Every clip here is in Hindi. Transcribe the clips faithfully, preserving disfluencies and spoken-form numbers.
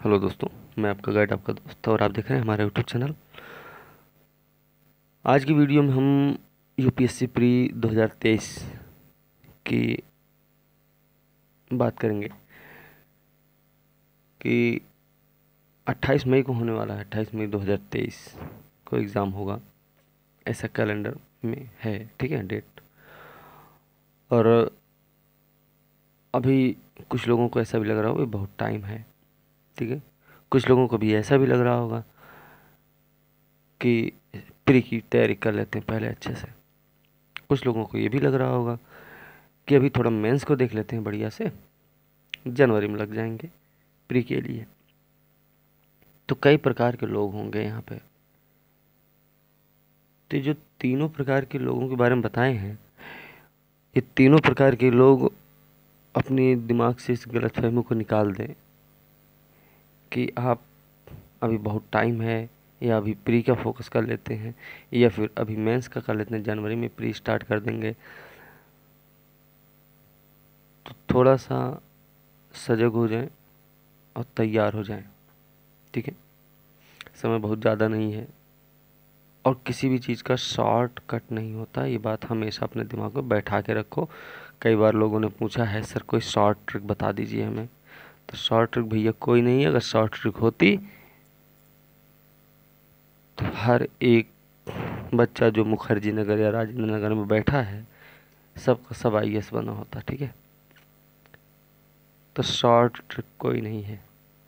हेलो दोस्तों, मैं आपका गाइड, आपका दोस्त, और आप देख रहे हैं हमारा यूट्यूब चैनल। आज की वीडियो में हम यूपीएससी प्री दो हज़ार तेईस की बात करेंगे कि अट्ठाईस मई को होने वाला है। अट्ठाईस मई दो हज़ार तेईस को एग्ज़ाम होगा, ऐसा कैलेंडर में है। ठीक है, डेट। और अभी कुछ लोगों को ऐसा भी लग रहा होगा बहुत टाइम है। ठीक है, कुछ लोगों को भी ऐसा भी लग रहा होगा कि प्री की तैयारी कर लेते हैं पहले अच्छे से। कुछ लोगों को ये भी लग रहा होगा कि अभी थोड़ा मेंस को देख लेते हैं बढ़िया से, जनवरी में लग जाएंगे प्री के लिए। तो कई प्रकार के लोग होंगे यहाँ पे। तो जो तीनों प्रकार के लोगों के बारे में बताए हैं, ये तीनों प्रकार के लोग अपने दिमाग से इस गलतफहमी को निकाल दें कि आप अभी बहुत टाइम है, या अभी प्री का फोकस कर लेते हैं, या फिर अभी मेंस का कर लेते हैं, जनवरी में प्री स्टार्ट कर देंगे। तो थोड़ा सा सजग हो जाएं और तैयार हो जाएं। ठीक है, समय बहुत ज़्यादा नहीं है और किसी भी चीज़ का शॉर्ट कट नहीं होता। ये बात हमेशा अपने दिमाग में बैठा के रखो। कई बार लोगों ने पूछा है, सर कोई शॉर्ट ट्रिक बता दीजिए हमें। तो शॉर्ट ट्रिक भैया कोई नहीं है। अगर शॉर्ट ट्रिक होती तो हर एक बच्चा जो मुखर्जी नगर या राजेंद्र नगर में बैठा है, सब का सब आई ए एस बना होता। ठीक है, तो शॉर्ट ट्रिक कोई नहीं है।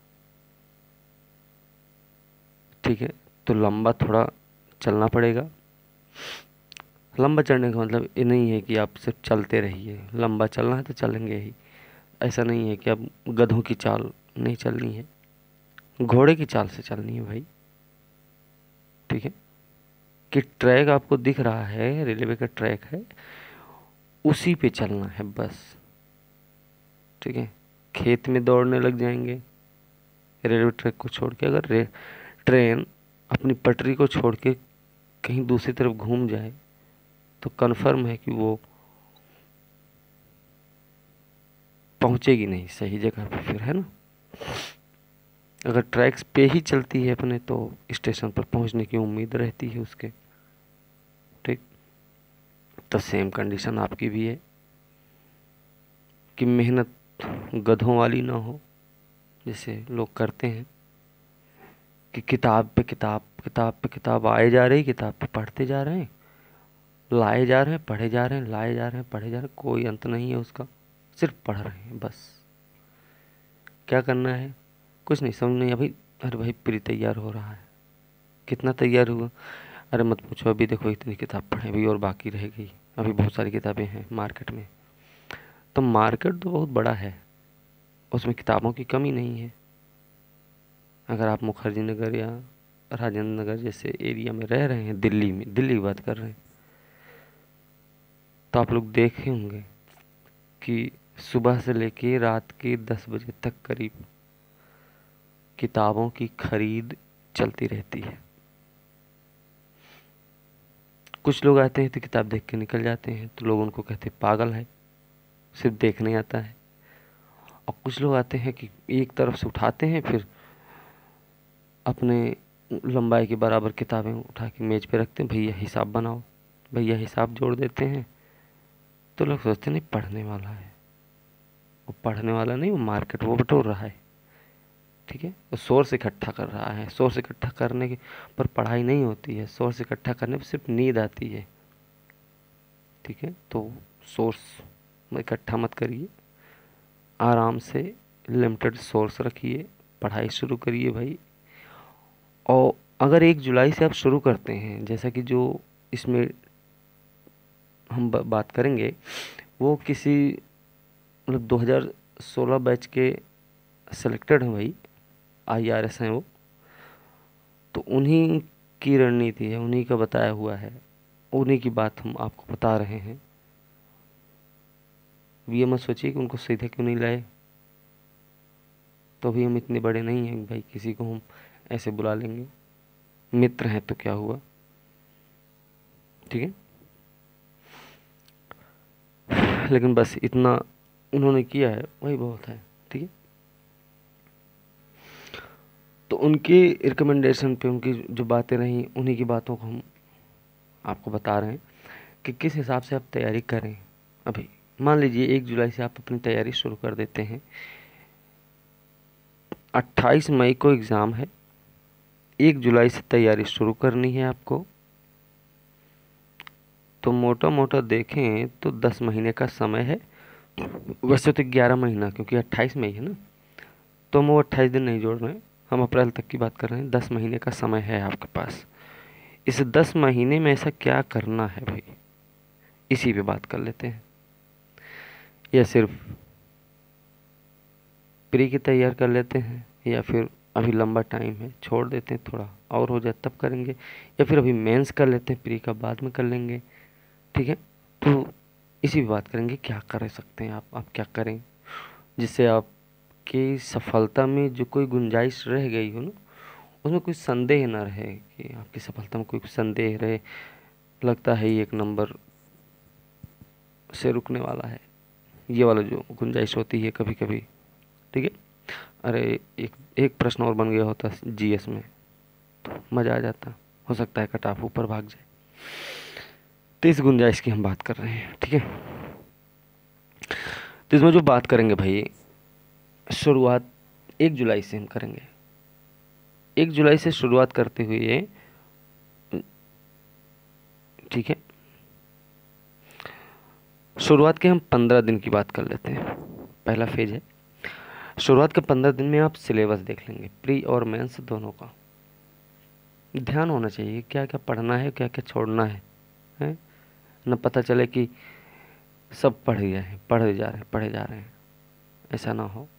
ठीक है, तो लंबा थोड़ा चलना पड़ेगा। लंबा चढ़ने का मतलब ये नहीं है कि आप सिर्फ चलते रहिए। लंबा चलना है तो चलेंगे ही। ऐसा नहीं है कि अब गधों की चाल नहीं चलनी है, घोड़े की चाल से चलनी है भाई। ठीक है, कि ट्रैक आपको दिख रहा है, रेलवे का ट्रैक है, उसी पे चलना है बस। ठीक है, खेत में दौड़ने लग जाएंगे रेलवे ट्रैक को छोड़ के। अगर रे ट्रेन अपनी पटरी को छोड़ के कहीं दूसरी तरफ घूम जाए तो कन्फर्म है कि वो पहुंचेगी नहीं सही जगह पे, फिर है ना। अगर ट्रैक्स पे ही चलती है अपने, तो स्टेशन पर पहुंचने की उम्मीद रहती है उसके। ठीक, तो सेम कंडीशन आपकी भी है कि मेहनत गधों वाली ना हो, जैसे लोग करते हैं कि किताब पे किताब, किताब पे किताब आए जा रही, किताब पे पढ़ते जा रहे हैं, लाए जा रहे हैं, पढ़े जा रहे हैं, लाए जा रहे हैं, पढ़े जा रहे हैं, कोई अंत नहीं है उसका। सिर्फ पढ़ रहे हैं बस। क्या करना है, कुछ नहीं, समझ नहीं अभी। अरे भाई प्री तैयार हो रहा है, कितना तैयार हुआ? अरे मत पूछो, अभी देखो इतनी किताब पढ़े, अभी और बाकी रह गई। अभी बहुत सारी किताबें हैं मार्केट में। तो मार्केट तो बहुत बड़ा है, उसमें किताबों की कमी नहीं है। अगर आप मुखर्जी नगर या राजेंद्र नगर जैसे एरिया में रह रहे हैं, दिल्ली में, दिल्ली की बात कर रहे हैं, तो आप लोग देखे होंगे कि सुबह से लेके रात के दस बजे तक करीब किताबों की खरीद चलती रहती है। कुछ लोग आते हैं तो किताब देख के निकल जाते हैं, तो लोग उनको कहते हैं पागल है, सिर्फ देखने आता है। और कुछ लोग आते हैं कि एक तरफ से उठाते हैं, फिर अपने लंबाई के बराबर किताबें उठा के मेज पे रखते हैं, भैया हिसाब बनाओ, भैया हिसाब जोड़ देते हैं। तो लोग सोचते नहीं पढ़ने वाला है। वो पढ़ने वाला नहीं, वो मार्केट वो बटोर रहा है। ठीक है, वो सोर्स इकट्ठा कर रहा है। सोर्स इकट्ठा करने के पर पढ़ाई नहीं होती है, सोर्स इकट्ठा करने पर सिर्फ नींद आती है। ठीक है, तो सोर्स इकट्ठा मत करिए, आराम से लिमिटेड सोर्स रखिए, पढ़ाई शुरू करिए भाई। और अगर एक जुलाई से आप शुरू करते हैं, जैसा कि जो इसमें हम ब, बात करेंगे, वो किसी मतलब दो हज़ार सोलह बैच के सिलेक्टेड हैं भाई, आई आर एस हैं वो, तो उन्हीं की रणनीति है, उन्हीं का बताया हुआ है, उन्हीं की बात हम आपको बता रहे हैं। ये मत सोचिए कि उनको सीधे क्यों नहीं लाए, तो भी हम इतने बड़े नहीं हैं भाई किसी को हम ऐसे बुला लेंगे। मित्र हैं तो क्या हुआ। ठीक है, लेकिन बस इतना उन्होंने किया है वही बहुत है। ठीक है, तो उनकी रिकमेंडेशन पे उनकी जो बातें रहीं उन्हीं की बातों को हम आपको बता रहे हैं कि किस हिसाब से आप तैयारी करें। अभी मान लीजिए एक जुलाई से आप अपनी तैयारी शुरू कर देते हैं, अट्ठाईस मई को एग्ज़ाम है, एक जुलाई से तैयारी शुरू करनी है आपको, तो मोटा मोटा देखें तो दस महीने का समय है। वैसे तो ग्यारह महीना, क्योंकि अट्ठाईस मई है ना, तो हम वो अट्ठाईस दिन नहीं जोड़ रहे हैं, हम अप्रैल तक की बात कर रहे हैं। दस महीने का समय है आपके पास। इस दस महीने में ऐसा क्या करना है भाई, इसी पे बात कर लेते हैं। या सिर्फ प्री की तैयार कर लेते हैं, या फिर अभी लंबा टाइम है छोड़ देते हैं, थोड़ा और हो जाए तब करेंगे, या फिर अभी मेंस कर लेते हैं, प्री का बाद में कर लेंगे। ठीक है, तो इसी पे बात करेंगे क्या कर सकते हैं आप आप क्या करें जिससे आपकी सफलता में जो कोई गुंजाइश रह गई हो ना, उसमें कोई संदेह ना रहे, कि आपकी सफलता में कोई संदेह रहे, लगता है ये एक नंबर से रुकने वाला है, ये वाला जो गुंजाइश होती है कभी कभी। ठीक है, अरे एक एक प्रश्न और बन गया होता जीएस में तो मज़ा आ जाता, हो सकता है कट ऑफ ऊपर भाग जाए। तो इस गुंजाइश की हम बात कर रहे हैं। ठीक है, तो इसमें जो बात करेंगे भाई, शुरुआत एक जुलाई से हम करेंगे। एक जुलाई से शुरुआत करते हुए, ठीक है, शुरुआत के हम पंद्रह दिन की बात कर लेते हैं। पहला फेज है, शुरुआत के पंद्रह दिन में आप सिलेबस देख लेंगे, प्री और मेंस दोनों का। ध्यान होना चाहिए क्या क्या पढ़ना है, क्या क्या छोड़ना है, हैं? न पता चले कि सब पढ़ गए हैं, पढ़े जा रहे हैं पढ़े जा रहे हैं, ऐसा ना हो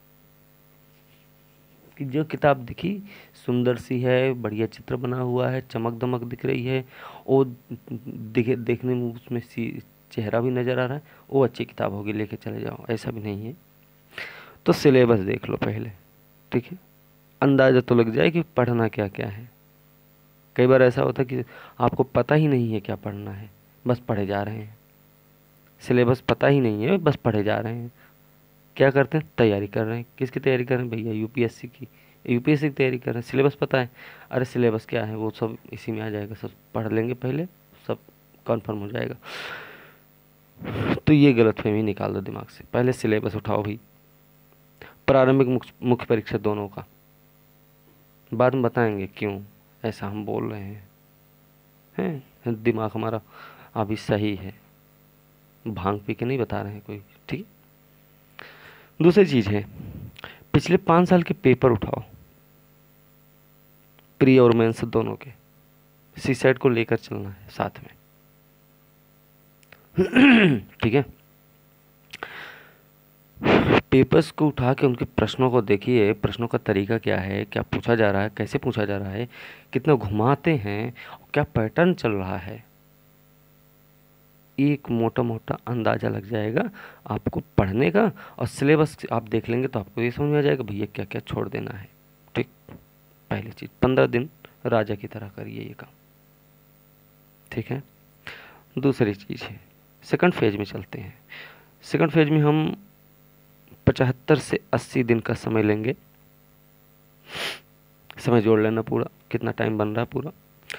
कि जो किताब दिखी सुंदर सी है, बढ़िया चित्र बना हुआ है, चमक दमक दिख रही है, वो दिखे देखने में उसमें सी चेहरा भी नज़र आ रहा है, वो अच्छी किताब होगी, लेके चले जाओ, ऐसा भी नहीं है। तो सिलेबस देख लो पहले। ठीक है, अंदाज़ा तो लग जाए कि पढ़ना क्या क्या है। कई बार ऐसा होता है कि आपको पता ही नहीं है क्या पढ़ना है, बस पढ़े जा रहे हैं। सिलेबस पता ही नहीं है, बस पढ़े जा रहे हैं। क्या करते हैं, तैयारी कर रहे हैं। किसकी तैयारी कर रहे हैं भैया, यूपीएससी की। यूपीएससी की तैयारी कर रहे हैं, सिलेबस पता है, अरे सिलेबस क्या है वो सब इसी में आ जाएगा, सब पढ़ लेंगे पहले, सब कन्फर्म हो जाएगा। तो ये गलतफहमी निकाल दो दिमाग से, पहले सिलेबस उठाओ भाई, प्रारंभिक मुख्य परीक्षा दोनों का। बाद में बताएंगे क्यों ऐसा हम बोल रहे हैं, हैं? दिमाग हमारा अभी सही है, भांग पी के नहीं बता रहे हैं कोई। ठीक है, दूसरी चीज़ है, पिछले पाँच साल के पेपर उठाओ, प्री और मेंस दोनों के। सी सेट को लेकर चलना है साथ में। ठीक है, पेपर्स को उठा के उनके प्रश्नों को देखिए, प्रश्नों का तरीका क्या है, क्या पूछा जा रहा है, कैसे पूछा जा रहा है, कितना घुमाते हैं, क्या पैटर्न चल रहा है, एक मोटा मोटा अंदाज़ा लग जाएगा आपको पढ़ने का। और सिलेबस आप देख लेंगे तो आपको ये समझ में आ जाएगा भैया क्या क्या छोड़ देना है। ठीक, पहली चीज़, पंद्रह दिन राजा की तरह करिए ये काम। ठीक है, दूसरी चीज़ है, सेकंड फेज में चलते हैं। सेकंड फेज में हम पचहत्तर से अस्सी दिन का समय लेंगे। समय जोड़ लेना पूरा, कितना टाइम बन रहा है पूरा।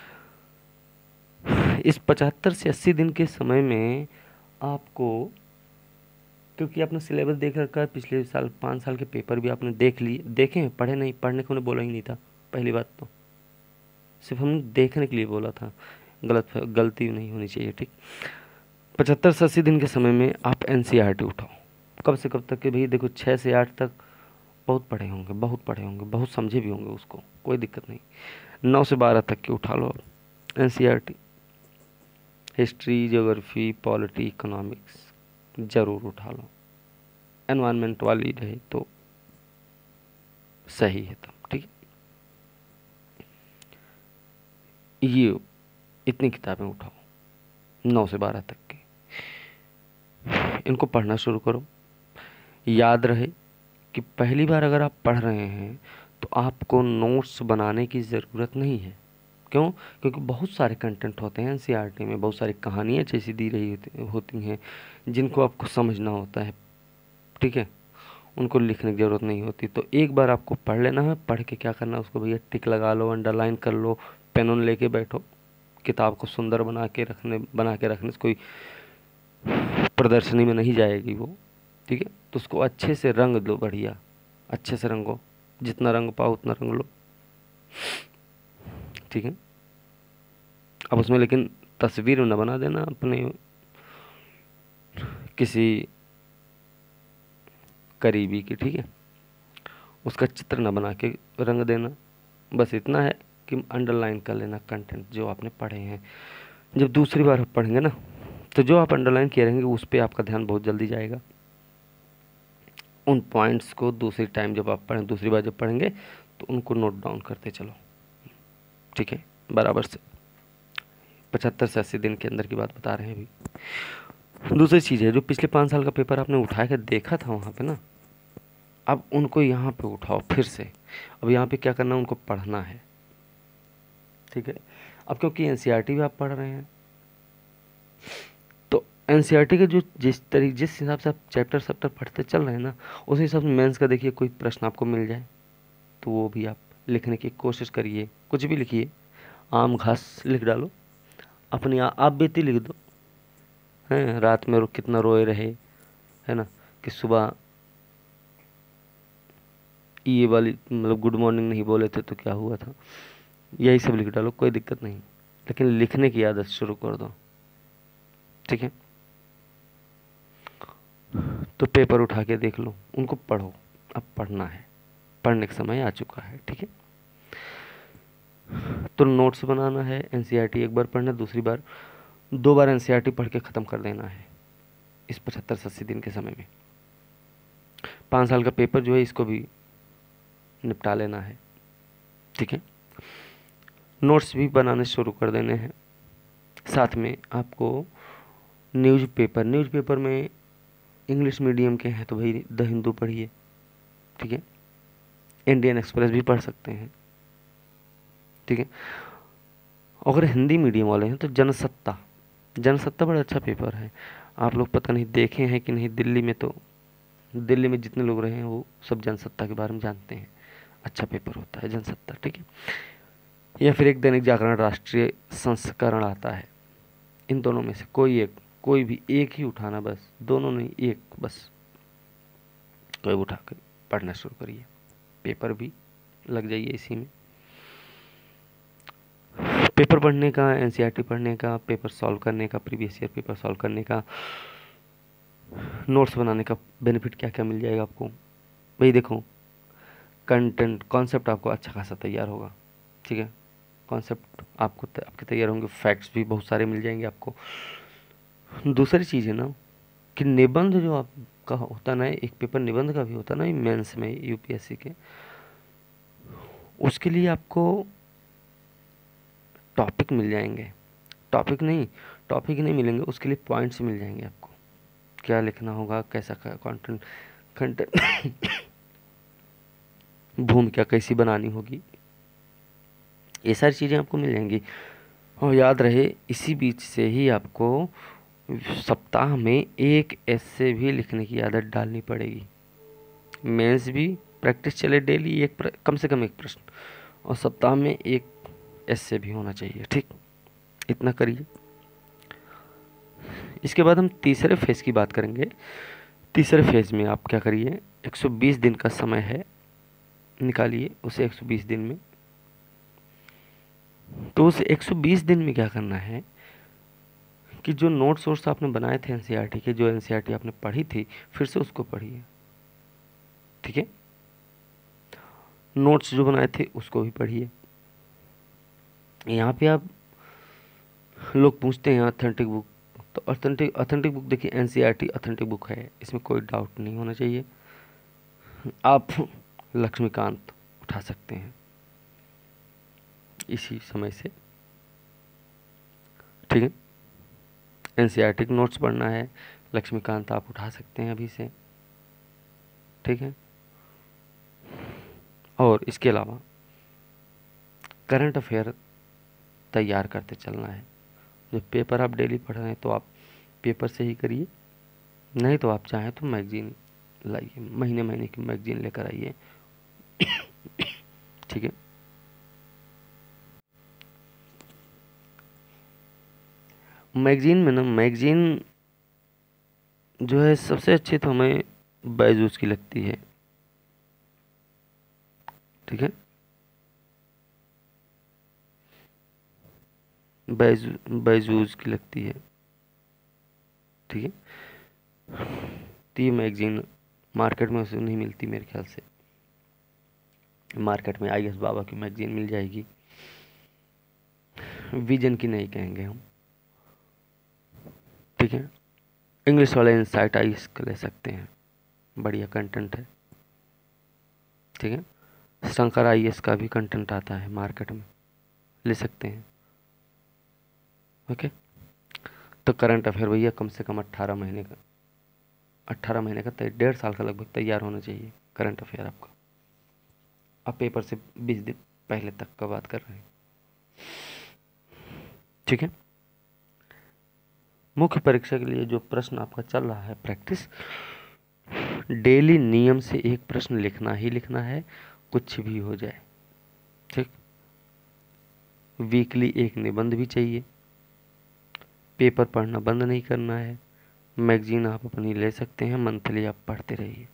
इस पचहत्तर से अस्सी दिन के समय में आपको, क्योंकि आपने सिलेबस देख रखा है, पिछले साल पाँच साल के पेपर भी आपने देख लिए, देखे हैं, पढ़े नहीं, पढ़ने को उन्हें बोला ही नहीं था। पहली बात तो सिर्फ हमने देखने के लिए बोला था, गलत गलती नहीं होनी चाहिए। ठीक, पचहत्तर से अस्सी दिन के समय में आप एनसीईआरटी उठाओ। कब से कब तक के भाई, देखो छः से आठ तक बहुत पढ़े होंगे, बहुत पढ़े होंगे, बहुत समझे भी होंगे उसको, कोई दिक्कत नहीं। नौ से बारह तक की उठा लो NCERT, history, geography, polity, economics ज़रूर उठा लो। एनवायरनमेंट वाली रहे तो सही है तब। ठीक है, ये इतनी किताबें उठाओ नौ से बारह तक की, इनको पढ़ना शुरू करो। याद रहे कि पहली बार अगर आप पढ़ रहे हैं तो आपको नोट्स बनाने की ज़रूरत नहीं है। क्यों? क्योंकि बहुत सारे कंटेंट होते हैं एनसीईआरटी में, बहुत सारी कहानियाँ जैसी दी रही होती, होती हैं जिनको आपको समझना होता है। ठीक है, उनको लिखने की ज़रूरत नहीं होती। तो एक बार आपको पढ़ लेना है, पढ़ के क्या करना है उसको भैया टिक लगा लो, अंडरलाइन कर लो, पेन उन लेके बैठो, किताब को सुंदर बना के रखने बना के रखने से कोई प्रदर्शनी में नहीं जाएगी वो, ठीक है। तो उसको अच्छे से रंग दो, बढ़िया अच्छे से रंगो, जितना रंग पाओ उतना रंग लो, ठीक है। अब उसमें लेकिन तस्वीर न बना देना अपने किसी करीबी की, ठीक है, उसका चित्र न बना के रंग देना। बस इतना है कि अंडरलाइन कर लेना कंटेंट जो आपने पढ़े हैं। जब दूसरी बार आप पढ़ेंगे ना, तो जो आप अंडरलाइन किए रहेंगे उस पर आपका ध्यान बहुत जल्दी जाएगा। उन पॉइंट्स को दूसरी टाइम जब आप पढ़ें, दूसरी बार जब पढ़ेंगे तो उनको नोट डाउन करते चलो, ठीक है, बराबर से। पचहत्तर से अस्सी दिन के अंदर की बात बता रहे हैं अभी। दूसरी चीज़ है, जो पिछले पाँच साल का पेपर आपने उठा के देखा था वहाँ पे ना, अब उनको यहाँ पे उठाओ फिर से। अब यहाँ पे क्या करना है, उनको पढ़ना है, ठीक है। अब क्योंकि एनसीईआरटी भी आप पढ़ रहे हैं, तो एनसीईआरटी के जो जिस तरीके जिस हिसाब से आप चैप्टर चैप्टर पढ़ते चल रहे हैं ना, उस हिसाब से मेंस का देखिए कोई प्रश्न आपको मिल जाए तो वो भी आप लिखने की कोशिश करिए। कुछ भी लिखिए, आम घास लिख डालो, अपनी आ, आप बीती लिख दो, हैं रात में रो, कितना रोए रहे, है ना, कि सुबह ये वाली मतलब गुड मॉर्निंग नहीं बोले थे तो क्या हुआ था, यही सब लिख डालो, कोई दिक्कत नहीं, लेकिन लिखने की आदत शुरू कर दो, ठीक है। तो पेपर उठा के देख लो, उनको पढ़ो, अब पढ़ना है, पढ़ने का समय आ चुका है, ठीक है। तो नोट्स बनाना है, एनसीईआरटी एक बार पढ़ना, दूसरी बार दो बार एनसीईआरटी पढ़ के ख़त्म कर देना है इस पचहत्तर से अस्सी दिन के समय में। पाँच साल का पेपर जो है इसको भी निपटा लेना है, ठीक है। नोट्स भी बनाने शुरू कर देने हैं। साथ में आपको न्यूज़ पेपर न्यूज़ पेपर में इंग्लिश मीडियम के हैं तो भाई द हिंदू पढ़िए, ठीक है। इंडियन एक्सप्रेस भी पढ़ सकते हैं, ठीक है। अगर हिंदी मीडियम वाले हैं तो जनसत्ता जनसत्ता बड़ा अच्छा पेपर है। आप लोग पता नहीं देखे हैं कि नहीं, दिल्ली में तो दिल्ली में जितने लोग रहे हैं वो सब जनसत्ता के बारे में जानते हैं। अच्छा पेपर होता है जनसत्ता, ठीक है। या फिर एक दैनिक जागरण राष्ट्रीय संस्करण आता है, इन दोनों में से कोई एक कोई भी एक ही उठाना, बस दोनों नहीं, एक बस कोई उठा कर पढ़ना शुरू करिए, पेपर भी लग जाइए इसी में। पेपर पढ़ने का, एनसीईआरटी पढ़ने का, पेपर सॉल्व करने का, प्रीवियस ईयर पेपर सॉल्व करने का, नोट्स बनाने का बेनिफिट क्या क्या मिल जाएगा आपको भाई। देखो, कंटेंट कॉन्सेप्ट आपको अच्छा खासा तैयार होगा, ठीक है। कॉन्सेप्ट आपको त, आपके तैयार होंगे, फैक्ट्स भी बहुत सारे मिल जाएंगे आपको। दूसरी चीज़ है ना कि निबंध जो आपका होता ना, एक पेपर निबंध का भी होता ना मेंस में यूपीएससी के, उसके लिए आपको टॉपिक मिल जाएंगे। टॉपिक नहीं टॉपिक नहीं मिलेंगे, उसके लिए पॉइंट्स मिल जाएंगे आपको, क्या लिखना होगा, कैसा कंटेंट कंटेंट भूमिका कैसी बनानी होगी, ये सारी चीज़ें आपको मिल जाएंगी। और याद रहे, इसी बीच से ही आपको सप्ताह में एक ऐसे भी लिखने की आदत डालनी पड़ेगी। मेंस भी प्रैक्टिस चले डेली, एक प्र, कम से कम एक प्रश्न, और सप्ताह में एक ऐसे भी होना चाहिए, ठीक। इतना करिए। इसके बाद हम तीसरे फेज़ की बात करेंगे। तीसरे फेज़ में आप क्या करिए, एक सौ बीस दिन का समय है, निकालिए उसे एक सौ बीस दिन में। तो उस एक सौ बीस दिन में क्या करना है कि जो नोट सोर्स आपने बनाए थे एनसीईआरटी के, जो एनसीईआरटी आपने पढ़ी थी, फिर से उसको पढ़िए, ठीक है। नोट्स जो बनाए थे उसको भी पढ़िए। यहाँ पे आप लोग पूछते हैं ऑथेंटिक बुक, तो ऑथेंटिक ऑथेंटिक बुक देखिए, एनसीईआरटी ऑथेंटिक बुक है, इसमें कोई डाउट नहीं होना चाहिए। आप लक्ष्मीकांत उठा सकते हैं इसी समय से, ठीक है। एनसीईआरटी के नोट्स पढ़ना है, लक्ष्मीकांत आप उठा सकते हैं अभी से, ठीक है। और इसके अलावा करंट अफेयर तैयार करते चलना है। जो पेपर आप डेली पढ़ रहे हैं तो आप पेपर से ही करिए, नहीं तो आप चाहें तो मैगजीन लाइए, महीने महीने की मैगजीन लेकर आइए। ठीक है। मैगजीन में ना, मैगजीन जो है सबसे अच्छी तो हमें बायजूस की लगती है। ठीक है, बायजू बायजूस की लगती है। ठीक है, तो ये मैगजीन मार्केट में उसे नहीं मिलती मेरे ख्याल से। मार्केट में आई एस बाबा की मैगजीन मिल जाएगी, विजन की नहीं कहेंगे हम। ठीक है, इंग्लिश वाले इनसाइट आई एस का ले सकते हैं, बढ़िया कंटेंट है। ठीक है, शंकर आई एस का भी कंटेंट आता है मार्केट में, ले सकते हैं। ओके, तो करंट अफेयर भैया कम से कम अट्ठारह महीने का, अट्ठारह महीने का तय डेढ़ साल का लगभग तैयार होना चाहिए करंट अफेयर आपका। आप पेपर से बीस दिन पहले तक का बात कर रहे हैं। ठीक है, मुख्य परीक्षा के लिए जो प्रश्न आपका चल रहा है प्रैक्टिस, डेली नियम से एक प्रश्न लिखना ही लिखना है, कुछ भी हो जाए। ठीक, वीकली एक निबंध भी चाहिए, पेपर पढ़ना बंद नहीं करना है, मैगजीन आप अपनी ले सकते हैं, मंथली आप पढ़ते रहिए।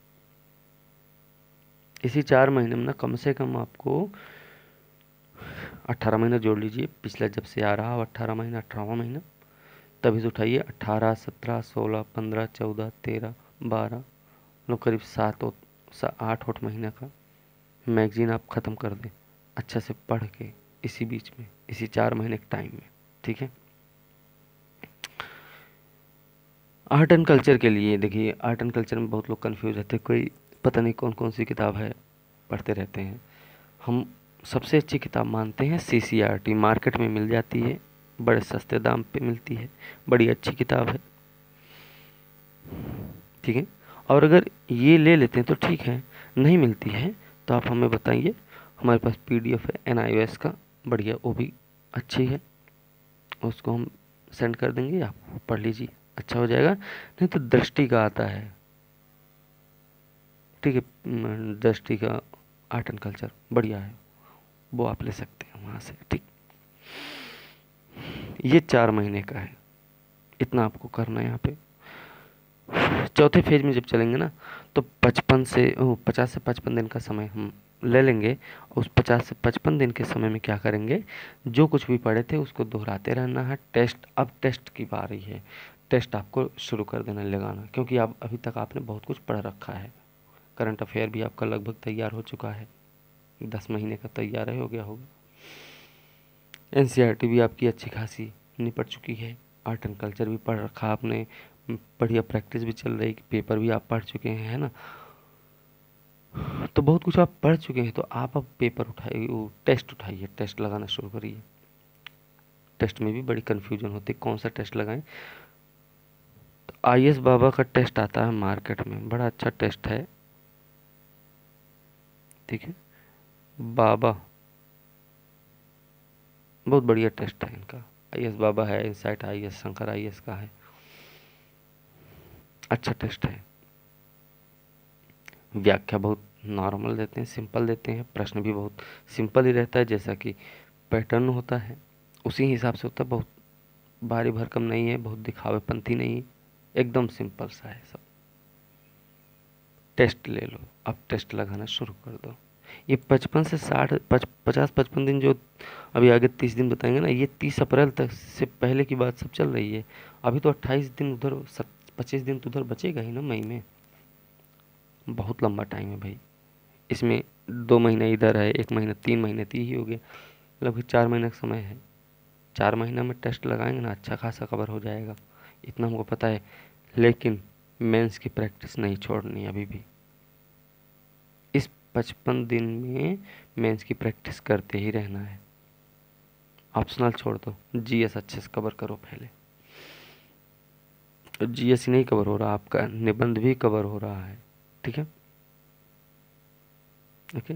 इसी चार महीने में ना कम से कम आपको अट्ठारह महीना जोड़ लीजिए, पिछला जब से आ रहा हो अट्ठारह महीना, अठारहवां महीना, तभी से उठाइए। अट्ठारह, सत्रह, सोलह, पंद्रह, चौदह, तेरह, बारह, मतलब करीब सात आठ आठ महीना का मैगजीन आप ख़त्म कर दें अच्छा से पढ़ के, इसी बीच में, इसी चार महीने के टाइम में। ठीक है, आर्ट एंड कल्चर के लिए देखिए, आर्ट एंड कल्चर में बहुत लोग कंफ्यूज रहते हैं, कोई पता नहीं कौन कौन सी किताब है पढ़ते रहते हैं। हम सबसे अच्छी किताब मानते हैं C C R T, market में मिल जाती है, बड़े सस्ते दाम पे मिलती है, बड़ी अच्छी किताब है। ठीक है, और अगर ये ले लेते हैं तो ठीक है, नहीं मिलती है तो आप हमें बताइए, हमारे पास पी डी एफ है एन आई ओ एस का, बढ़िया, वो भी अच्छी है, उसको हम सेंड कर देंगे, आप पढ़ लीजिए, अच्छा हो जाएगा। नहीं तो दृष्टि का आता है, ठीक है, दृष्टि का आर्ट एंड कल्चर बढ़िया है, वो आप ले सकते हैं वहाँ से। ठीक, ये चार महीने का है, इतना आपको करना है यहाँ पे। चौथे फेज में जब चलेंगे ना, तो पचपन से पचास से पचपन दिन का समय हम ले लेंगे। उस पचास से पचपन दिन के समय में क्या करेंगे, जो कुछ भी पढ़े थे उसको दोहराते रहना है। टेस्ट, अब टेस्ट की बारी है, टेस्ट आपको शुरू कर देना लगाना, क्योंकि अब अभी तक आपने बहुत कुछ पढ़ रखा है। करंट अफेयर भी आपका लगभग तैयार हो चुका है, दस महीने का तैयार हो गया होगा। एन सी आर टी भी आपकी अच्छी खासी निपट चुकी है, आर्ट एंड कल्चर भी पढ़ रखा आपने, बढ़िया प्रैक्टिस भी चल रही, पेपर भी आप पढ़ चुके हैं, है ना। तो बहुत कुछ आप पढ़ चुके हैं, तो आप अब पेपर उठाइए, वो टेस्ट उठाइए, टेस्ट लगाना शुरू करिए। टेस्ट में भी बड़ी कन्फ्यूजन होती है, कौन सा टेस्ट लगाएं। तो आई एस बाबा का टेस्ट आता है मार्केट में, बड़ा अच्छा टेस्ट है। ठीक है, बाबा बहुत बढ़िया टेस्ट है इनका, आई एस बाबा है, insight I S, Shankar I S का है, अच्छा टेस्ट है। व्याख्या बहुत नॉर्मल देते हैं, सिंपल देते हैं, प्रश्न भी बहुत सिंपल ही रहता है, जैसा कि पैटर्न होता है उसी हिसाब से होता है, बहुत भारी भरकम नहीं है, बहुत दिखावेपंथी नहीं है, एकदम सिंपल सा है सब। टेस्ट ले लो, अब टेस्ट लगाना शुरू कर दो। ये पचपन से साठ पच पचास पचपन दिन जो अभी आगे तीस दिन बताएंगे ना, ये तीस अप्रैल तक से पहले की बात सब चल रही है। अभी तो अट्ठाईस दिन उधर, पच्चीस दिन तो उधर बचेगा ही ना मई में, बहुत लंबा टाइम है भाई। इसमें दो महीना इधर है, एक महीना, तीन महीने तीन ही हो गया, लगभग चार महीने का समय है। चार महीना में टेस्ट लगाएंगे ना, अच्छा खासा कवर हो जाएगा, इतना हमको पता है। लेकिन मेंस की प्रैक्टिस नहीं छोड़नी अभी भी, इस पचपन दिन में मेंस की प्रैक्टिस करते ही रहना है। ऑप्शनल छोड़ दो, जी एस अच्छे से कवर करो पहले। जी एस ही नहीं कवर हो रहा, आपका निबंध भी कवर हो रहा है। ठीक है, ओके,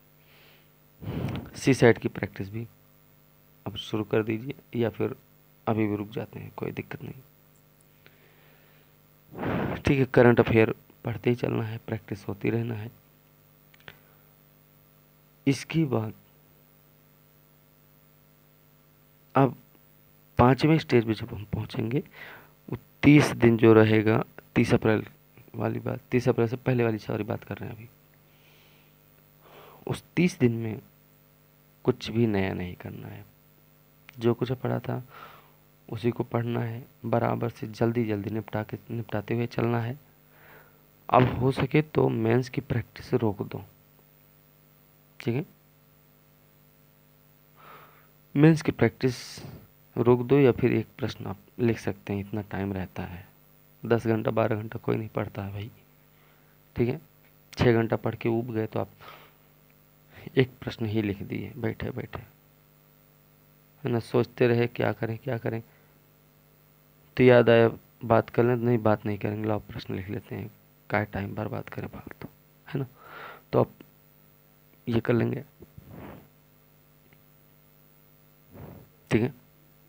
सी सेट की प्रैक्टिस भी अब शुरू कर दीजिए, या फिर अभी भी रुक जाते हैं, कोई दिक्कत नहीं। ठीक है, करंट अफेयर पढ़ते ही चलना है, प्रैक्टिस होती रहना है। इसके बाद अब पांचवें स्टेज पे जब हम पहुंचेंगे, वो तीस दिन जो रहेगा, तीस अप्रैल वाली बात, तीस अप्रैल से पहले वाली सारी बात कर रहे हैं अभी। उस तीस दिन में कुछ भी नया नहीं करना है, जो कुछ पढ़ा था उसी को पढ़ना है, बराबर से जल्दी जल्दी निपटा के निपटाते हुए चलना है। अब हो सके तो मेंस की प्रैक्टिस रोक दो, ठीक है। मेंस की प्रैक्टिस रोक दो, या फिर एक प्रश्न आप लिख सकते हैं, इतना टाइम रहता है, दस घंटा बारह घंटा कोई नहीं पढ़ता है भाई, ठीक है। छः घंटा पढ़ के ऊब गए तो आप एक प्रश्न ही लिख दिए बैठे बैठे, है ना। सोचते रहे क्या करें क्या करें, तो याद आया बात कर लें, नहीं बात नहीं करेंगे, लाओ प्रश्न लिख लेते हैं, क्या टाइम बर्बाद करें फालतू, है ना। तो आप ये कर लेंगे, ठीक है।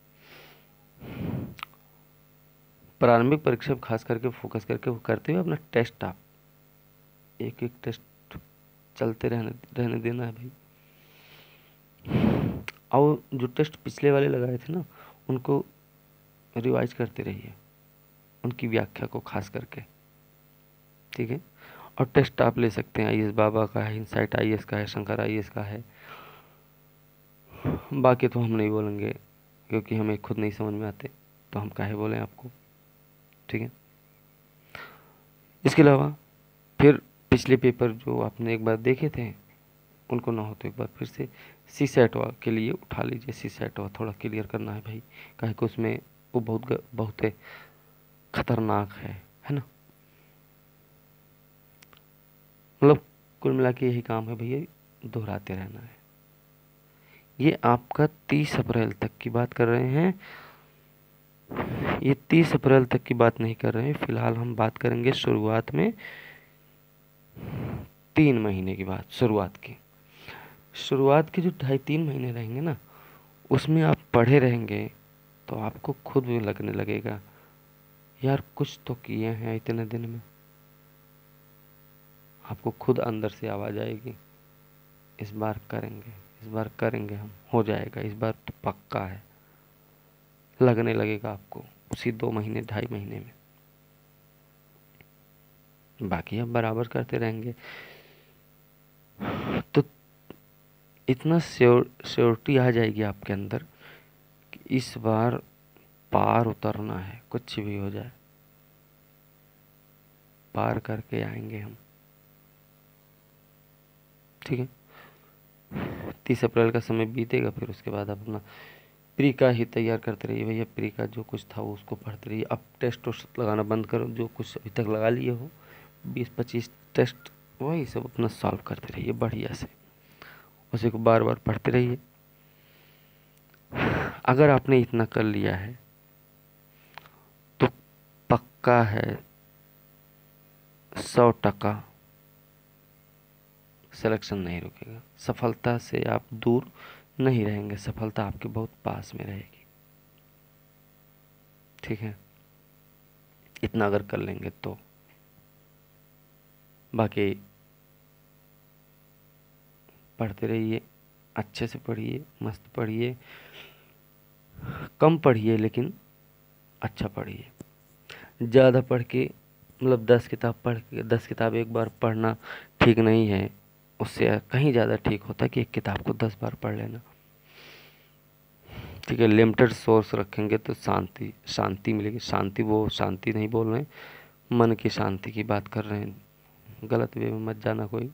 प्रारंभिक परीक्षा में खास करके फोकस करके वो करते हुए अपना टेस्ट आप एक एक टेस्ट चलते रहने रहने देना है भाई। और जो टेस्ट पिछले वाले लगाए थे ना, उनको रिवाइज करते रहिए, उनकी व्याख्या को खास करके, ठीक है। और टेस्ट आप ले सकते हैं, आई एस बाबा का है, इनसाइट आई एस का है, शंकर आई एस का है, बाकी तो हम नहीं बोलेंगे क्योंकि हमें खुद नहीं समझ में आते, तो हम काहे बोलें आपको, ठीक है। इसके अलावा फिर पिछले पेपर जो आपने एक बार देखे थे, उनको ना हो तो एक बार फिर से सी सेट के लिए उठा लीजिए, सी सेट थोड़ा क्लियर करना है भाई, काहे कि उसमें वो बहुत बहुत खतरनाक है है ना। मतलब कुल मिला के यही काम है भैया, दोहराते रहना है। ये आपका तीस अप्रैल तक की बात कर रहे हैं, ये तीस अप्रैल तक की बात नहीं कर रहे हैं, फिलहाल हम बात करेंगे शुरुआत में तीन महीने की बात। शुरुआत की शुरुआत के जो ढाई तीन महीने रहेंगे ना, उसमें आप पढ़े रहेंगे तो आपको खुद भी लगने लगेगा यार कुछ तो किए हैं इतने दिन में, आपको खुद अंदर से आवाज आएगी, इस बार करेंगे, इस बार करेंगे, हम हो जाएगा, इस बार तो पक्का है, लगने लगेगा आपको उसी दो महीने ढाई महीने में। बाकी आप बराबर करते रहेंगे तो इतना श्योर श्योरिटी आ जाएगी आपके अंदर कि इस बार पार उतरना है, कुछ भी हो जाए पार करके आएंगे हम, ठीक है। तीस अप्रैल का समय बीतेगा, फिर उसके बाद आप अपना प्री का ही तैयार करते रहिए भैया, प्री का जो कुछ था वो उसको पढ़ते रहिए। अब टेस्ट वोस्ट लगाना बंद करो, जो कुछ अभी तक लगा लिए हो बीस पच्चीस टेस्ट, वही सब अपना सॉल्व करते रहिए बढ़िया से, उसी को बार बार पढ़ते रहिए। अगर आपने इतना कर लिया है तो पक्का है सौ टका सिलेक्शन नहीं रुकेगा, सफलता से आप दूर नहीं रहेंगे, सफलता आपके बहुत पास में रहेगी, ठीक है। इतना अगर कर लेंगे तो बाकी पढ़ते रहिए, अच्छे से पढ़िए, मस्त पढ़िए, कम पढ़िए लेकिन अच्छा पढ़िए। ज़्यादा पढ़ के मतलब दस किताब पढ़ के दस किताब एक बार पढ़ना ठीक नहीं है, उससे कहीं ज़्यादा ठीक होता है कि एक किताब को दस बार पढ़ लेना, ठीक है। लिमिटेड सोर्स रखेंगे तो शांति शांति मिलेगी, शांति वो शांति नहीं बोल रहे हैं, मन की शांति की बात कर रहे हैं, गलत वे में मत जाना कोई।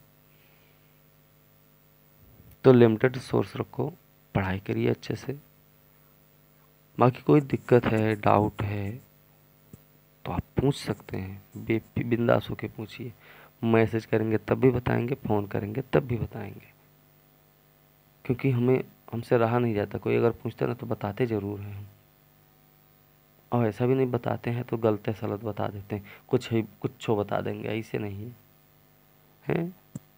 तो लिमिटेड सोर्स रखो, पढ़ाई करिए अच्छे से। बाकी कोई दिक्कत है, डाउट है तो आप पूछ सकते हैं, बे बिंदास होके पूछिए, मैसेज करेंगे तब भी बताएंगे, फ़ोन करेंगे तब भी बताएंगे, क्योंकि हमें हमसे रहा नहीं जाता, कोई अगर पूछता ना तो बताते ज़रूर हैं हम, और ऐसा भी नहीं बताते हैं तो गलत सलत बता देते हैं, कुछ ही कुछ बता देंगे, ऐसे नहीं है,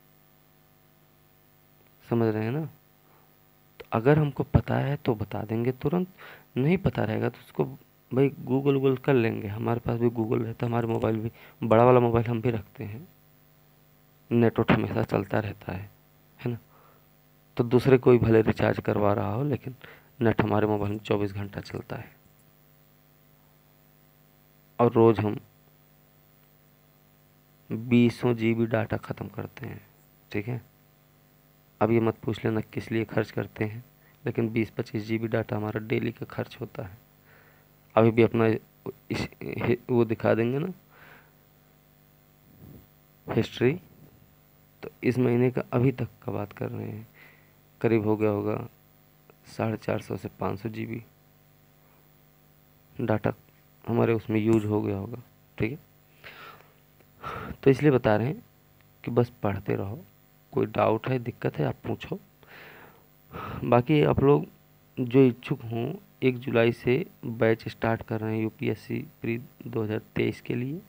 समझ रहे हैं ना। तो अगर हमको पता है तो बता देंगे तुरंत, नहीं पता रहेगा तो उसको भाई गूगल वूगल कर लेंगे, हमारे पास भी गूगल रहता है, हमारे मोबाइल भी, बड़ा वाला मोबाइल हम भी रखते हैं, नेट उट हमेशा चलता रहता है है ना। तो दूसरे कोई भले रिचार्ज करवा रहा हो, लेकिन नेट हमारे मोबाइल में चौबीस घंटा चलता है और रोज़ हम बीसों जी बी डाटा ख़त्म करते हैं। ठीक है, अब ये मत पूछ लेना किस लिए खर्च करते हैं, लेकिन बीस पच्चीस जी बी डाटा हमारा डेली का खर्च होता है। अभी भी अपना इस वो दिखा देंगे ना हिस्ट्री, तो इस महीने का अभी तक का बात कर रहे हैं, करीब हो गया होगा साढ़े चार सौ से पाँच सौ जी बी डाटा हमारे उसमें यूज हो गया होगा। ठीक है, तो इसलिए बता रहे हैं कि बस पढ़ते रहो, कोई डाउट है दिक्कत है आप पूछो। बाकी आप लोग जो इच्छुक हों, एक जुलाई से बैच स्टार्ट कर रहे हैं यूपीएससी प्री दो हज़ार तेईस के लिए।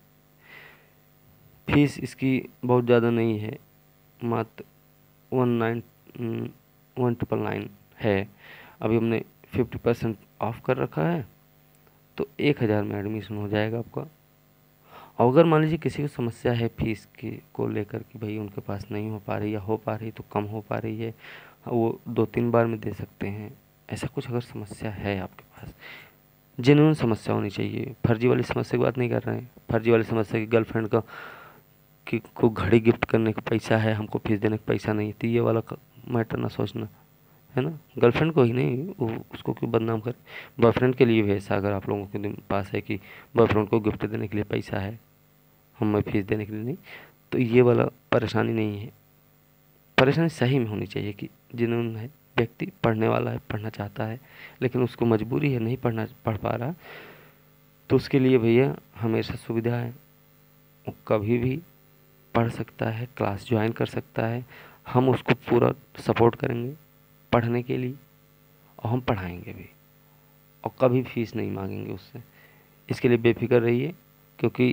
फीस इसकी बहुत ज़्यादा नहीं है, मात्र one nine one triple nine है। अभी हमने फिफ्टी परसेंट ऑफ कर रखा है, तो एक हज़ार में एडमिशन हो जाएगा आपका। और अगर मान लीजिए किसी को समस्या है फीस की को लेकर कि भाई उनके पास नहीं हो पा रही या हो पा रही तो कम हो पा रही है, वो दो तीन बार में दे सकते हैं। ऐसा कुछ अगर समस्या है आपके पास, जेन्युइन समस्या होनी चाहिए, फर्जी वाली समस्या की बात नहीं कर रहे हैं। फर्जी वाली समस्या की गर्लफ्रेंड का कि को घड़ी गिफ्ट करने का पैसा है, हमको फीस देने का पैसा नहीं है, तो ये वाला मैटर ना सोचना, है ना। गर्लफ्रेंड को ही नहीं, वो उसको क्यों बदनाम करे। बॉयफ्रेंड के लिए भी ऐसा अगर आप लोगों के पास है कि बॉयफ्रेंड को गिफ्ट देने के लिए पैसा है, हमें फीस देने के लिए नहीं, तो ये वाला परेशानी नहीं है। परेशानी सही में होनी चाहिए कि जिन्होंने है व्यक्ति पढ़ने वाला है, पढ़ना चाहता है, लेकिन उसको मजबूरी है नहीं पढ़ना पढ़ पा रहा, तो उसके लिए भैया हमेशा सुविधा है, वो कभी भी पढ़ सकता है, क्लास ज्वाइन कर सकता है। हम उसको पूरा सपोर्ट करेंगे पढ़ने के लिए और हम पढ़ाएंगे भी, और कभी फीस नहीं मांगेंगे उससे। इसके लिए बेफिक्र रहिए, क्योंकि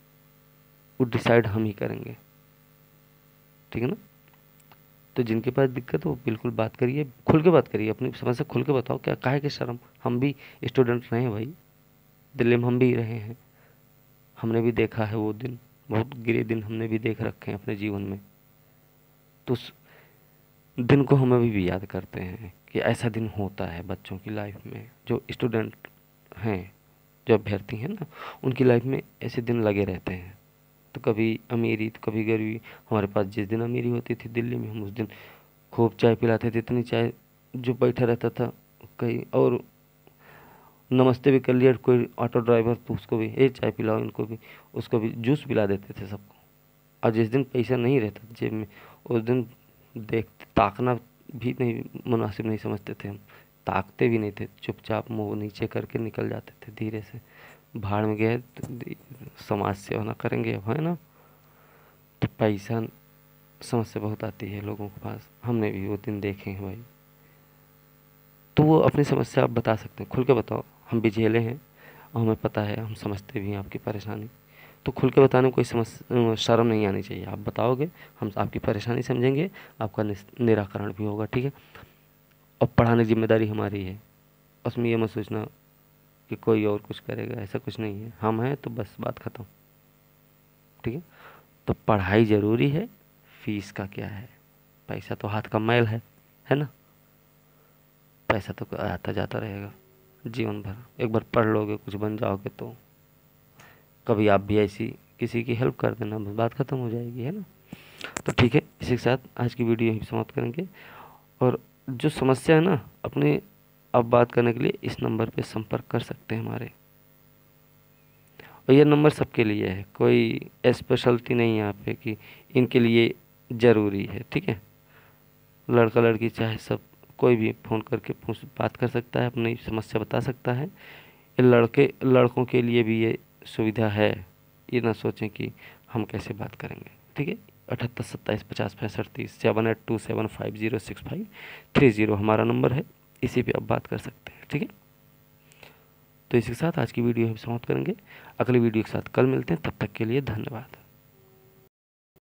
वो डिसाइड हम ही करेंगे। ठीक है ना। तो जिनके पास दिक्कत है वो बिल्कुल बात करिए, खुल के बात करिए, अपनी समस्या खुल के बताओ। क्या काहे के शर्म, हम भी स्टूडेंट रहे हैं भाई, दिल्ली में हम भी रहे हैं, हमने भी देखा है वो दिन, बहुत गिरे दिन हमने भी देख रखे हैं अपने जीवन में। तो उस दिन को हम अभी भी याद करते हैं कि ऐसा दिन होता है बच्चों की लाइफ में, जो स्टूडेंट हैं, जो अभ्यर्थी हैं ना, उनकी लाइफ में ऐसे दिन लगे रहते हैं। तो कभी अमीरी तो कभी गरीबी। हमारे पास जिस दिन अमीरी होती थी दिल्ली में, हम उस दिन खूब चाय पिलाते थे, इतनी चाय जो बैठा रहता था कहीं, और नमस्ते भी कर लिया कोई ऑटो ड्राइवर तो उसको भी ए चाय पिलाओ, इनको भी, उसको भी जूस पिला देते थे सबको। और जिस दिन पैसा नहीं रहता जेब में, उस दिन देख ताकना भी नहीं मुनासिब नहीं समझते थे हम, ताकते भी नहीं थे, चुपचाप मुंह नीचे करके निकल जाते थे धीरे से। भाड़ में गए तो समाज सेवा ना करेंगे, है ना। तो पैसा समस्या बहुत आती है लोगों के पास, हमने भी वो दिन देखे हैं भाई। तो वो अपनी समस्या आप बता सकते हैं, खुल के बताओ, हम भी झेले हैं और हमें पता है, हम समझते भी हैं आपकी परेशानी। तो खुल के बताने में कोई समस्या शर्म नहीं आनी चाहिए। आप बताओगे, हम आपकी परेशानी समझेंगे, आपका निराकरण भी होगा। ठीक है, और पढ़ाने की जिम्मेदारी हमारी है, उसमें ये मत सोचना कि कोई और कुछ करेगा, ऐसा कुछ नहीं है। हम हैं तो बस बात ख़त्म। ठीक है, तो पढ़ाई ज़रूरी है, फीस का क्या है, पैसा तो हाथ का मैल है है ना। पैसा तो आता जाता रहेगा जीवन भर, एक बार पढ़ लोगे कुछ बन जाओगे तो कभी आप भी ऐसी किसी की हेल्प कर देना, बस बात ख़त्म हो जाएगी, है ना। तो ठीक है, इसी के साथ आज की वीडियो यहीं समाप्त करेंगे। और जो समस्या है ना, अपने अब बात करने के लिए इस नंबर पे संपर्क कर सकते हैं हमारे, और ये नंबर सबके लिए है, कोई स्पेशलिटी नहीं है यहाँ पे कि इनके लिए ज़रूरी है। ठीक है, लड़का लड़की चाहे सब कोई भी फ़ोन करके पूछ बात कर सकता है, अपनी समस्या बता सकता है। ये लड़के लड़कों के लिए भी ये सुविधा है, ये ना सोचें कि हम कैसे बात करेंगे। ठीक है, अठहत्तर सत्ताईस पचास पैंसठ तीस seven eight two seven five zero six five three zero हमारा नंबर है, इसी पे आप बात कर सकते हैं। ठीक है, तो इसी के साथ आज की वीडियो हम समाप्त करेंगे, अगली वीडियो के साथ कल मिलते हैं, तब तक के लिए धन्यवाद।